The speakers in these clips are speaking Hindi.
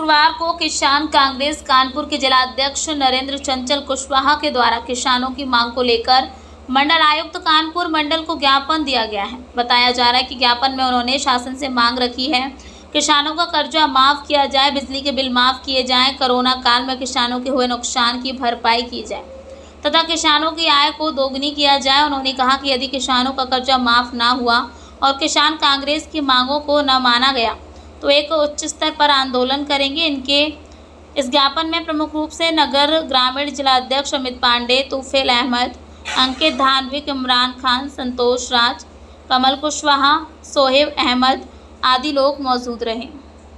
शुक्रवार को किसान कांग्रेस कानपुर के जिलाध्यक्ष नरेंद्र चंचल कुशवाहा के द्वारा किसानों की मांग को लेकर मंडल आयुक्त कानपुर मंडल को ज्ञापन दिया गया है। बताया जा रहा है कि ज्ञापन में उन्होंने शासन से मांग रखी है किसानों का कर्जा माफ किया जाए, बिजली के बिल माफ किए जाएं, कोरोना काल में किसानों के हुए नुकसान की भरपाई की जाए तथा किसानों की आय को दोगुनी किया जाए। उन्होंने कहा कि यदि किसानों का कर्जा माफ ना हुआ और किसान कांग्रेस की मांगों को न माना गया तो एक उच्च स्तर पर आंदोलन करेंगे। इनके इस ज्ञापन में प्रमुख रूप से नगर ग्रामीण जिलाध्यक्ष अमित पांडे, तूफेल अहमद, अंकित धानविक, इमरान खान, संतोष राज, कमल कुशवाहा, सोहेब अहमद आदि लोग मौजूद रहे।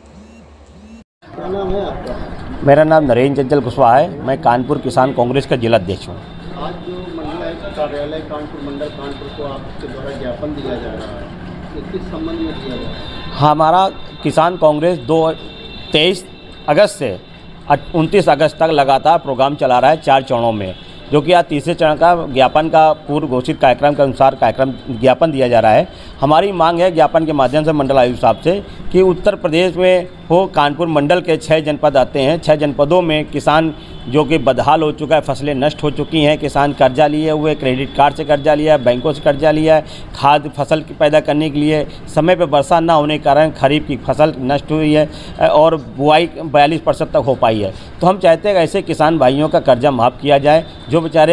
क्या नाम है आपका? मेरा नाम नरेंद्र चंचल कुशवाहा है। मैं कानपुर किसान कांग्रेस का जिलाध्यक्ष हूँ। आज जो मंडल आयुक्त कार्यालय कानपुर मंडल कानपुर को आपके द्वारा ज्ञापन दिया जा रहा है, ये किस संबंध में दिया जा रहा है? हमारा किसान कांग्रेस 23 अगस्त से 29 अगस्त तक लगातार प्रोग्राम चला रहा है 4 चरणों में, जो कि आज तीसरे चरण का ज्ञापन का पूर्व घोषित कार्यक्रम के अनुसार ज्ञापन दिया जा रहा है। हमारी मांग है ज्ञापन के माध्यम से मंडल आयुक्त साहब से कि उत्तर प्रदेश में कानपुर मंडल के 6 जनपद आते हैं। 6 जनपदों में किसान जो कि बदहाल हो चुका है, फसलें नष्ट हो चुकी हैं, किसान कर्जा लिए हुए, क्रेडिट कार्ड से कर्जा लिया है, बैंकों से कर्जा लिया है, खाद फसल पैदा करने के लिए समय पर वर्षा न होने के कारण खरीफ की फसल नष्ट हुई है और बुआई 42% तक हो पाई है। तो हम चाहते हैं कि ऐसे किसान भाइयों का कर्जा माफ़ किया जाए जो बेचारे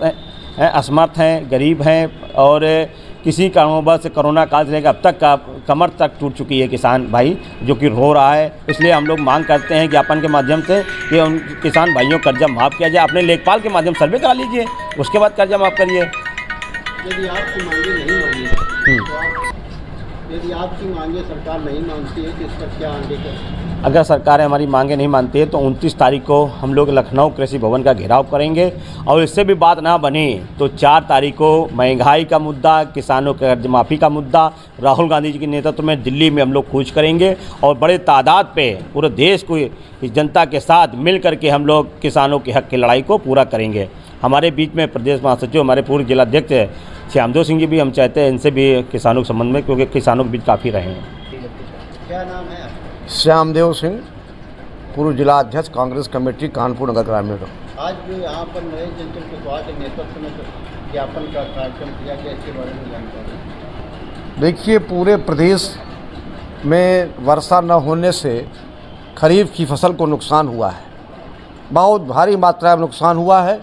असमर्थ हैं, गरीब हैं और किसी कारणवश कोरोना काल से लेकर अब तक का कमर तक टूट चुकी है किसान भाई, जो कि रो रहा है। इसलिए हम लोग मांग करते हैं ज्ञापन के माध्यम से कि उन किसान भाइयों का कर्जा माफ़ किया जाए। अपने लेखपाल के माध्यम सर्वे करा लीजिए, उसके बाद कर्जा माफ़ करिए। यदि आपकी मांगे नहीं मानी यदि आपकी मांगे सरकार नहीं मानती है तो इस पर क्या आगे करें? अगर सरकार हमारी मांगे नहीं मानती है तो 29 तारीख को हम लोग लखनऊ कृषि भवन का घेराव करेंगे और इससे भी बात ना बनी तो 4 तारीख को महंगाई का मुद्दा, किसानों के कर्ज माफ़ी का मुद्दा राहुल गांधी जी के नेतृत्व में दिल्ली में हम लोग कूच करेंगे और बड़े तादाद पे पूरे देश को जनता के साथ मिल करके हम लोग किसानों के हक की लड़ाई को पूरा करेंगे। हमारे बीच में प्रदेश महासचिव हमारे पूर्व जिलाध्यक्ष श्यामदेव सिंह जी भी, हम चाहते हैं इनसे भी किसानों के संबंध में, क्योंकि किसानों के बीच काफ़ी रहे हैं। क्या नाम है? श्यामदेव सिंह, पूर्व जिलाध्यक्ष कांग्रेस कमेटी कानपुर नगर ग्रामीण। आज जो यहाँ पर नरेंद्र चंचल कुशवाहा के नेतृत्व में ज्ञापन का कार्यक्रम किया गया, इसके बारे में जानकारी। देखिए, पूरे प्रदेश में वर्षा न होने से खरीफ की फसल को नुकसान हुआ है, बहुत भारी मात्रा में नुकसान हुआ है।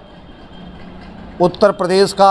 उत्तर प्रदेश का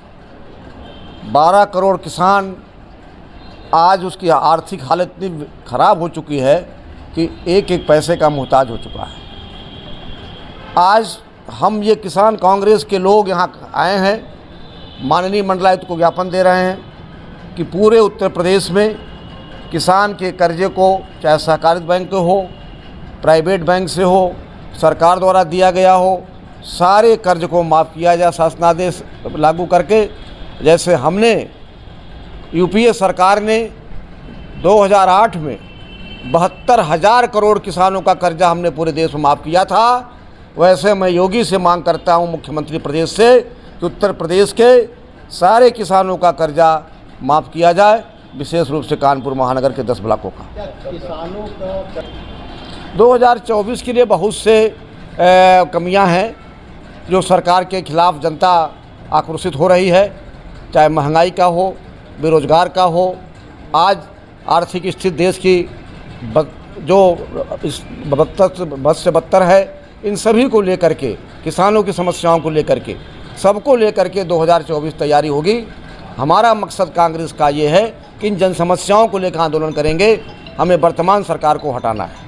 12 करोड़ किसान, आज उसकी आर्थिक हालत इतनी ख़राब हो चुकी है कि एक एक पैसे का मोहताज हो चुका है। आज हम ये किसान कांग्रेस के लोग यहाँ आए हैं, माननीय मंडलायुक्त को ज्ञापन दे रहे हैं कि पूरे उत्तर प्रदेश में किसान के कर्जे को, चाहे सहकारित बैंक हो, प्राइवेट बैंक से हो, सरकार द्वारा दिया गया हो, सारे कर्ज को माफ़ किया जाए शासनादेश लागू करके। जैसे हमने यूपीए सरकार ने 2008 में 72,000 करोड़ किसानों का कर्जा हमने पूरे देश में माफ़ किया था, वैसे मैं योगी से मांग करता हूं, मुख्यमंत्री प्रदेश से, कि उत्तर प्रदेश के सारे किसानों का कर्जा माफ़ किया जाए, विशेष रूप से कानपुर महानगर के 10 ब्लॉकों का। किसानों का 2024 के लिए बहुत से कमियां हैं जो सरकार के खिलाफ जनता आक्रोशित हो रही है, चाहे महंगाई का हो, बेरोजगार का हो। आज आर्थिक स्थिति देश की जो बद से बदतर है, इन सभी को लेकर के, किसानों की समस्याओं को लेकर के, सबको लेकर के 2024 तैयारी होगी। हमारा मकसद कांग्रेस का ये है कि इन जन समस्याओं को लेकर आंदोलन करेंगे। हमें वर्तमान सरकार को हटाना है।